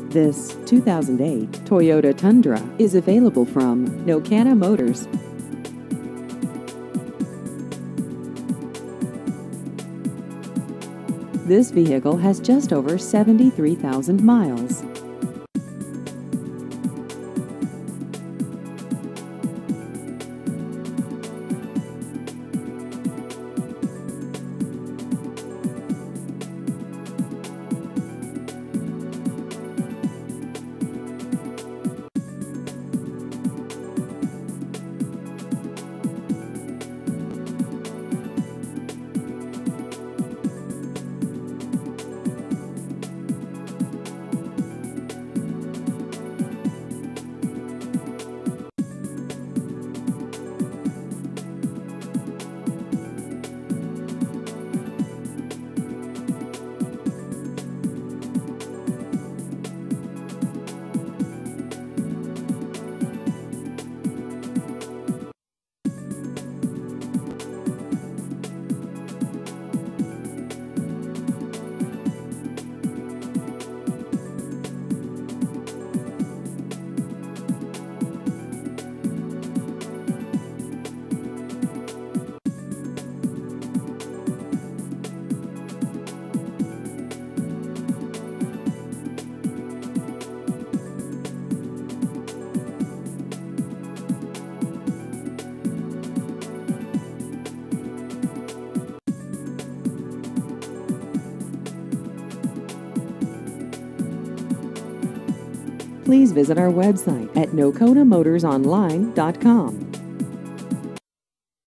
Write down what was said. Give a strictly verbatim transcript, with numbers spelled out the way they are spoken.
This two thousand eight Toyota Tundra is available from Nocona Motors. This vehicle has just over seventy-three thousand miles. Please visit our website at nocona motors online dot com.